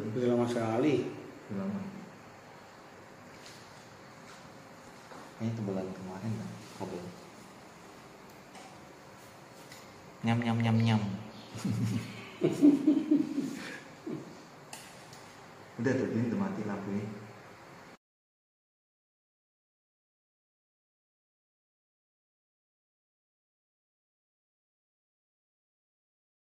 Udah lama sekali. Udah lama. Kayaknya itu bulan kemarin kan. Kabel. Nyam nyam nyam nyam. Udah tuh, ini udah mati lampunya.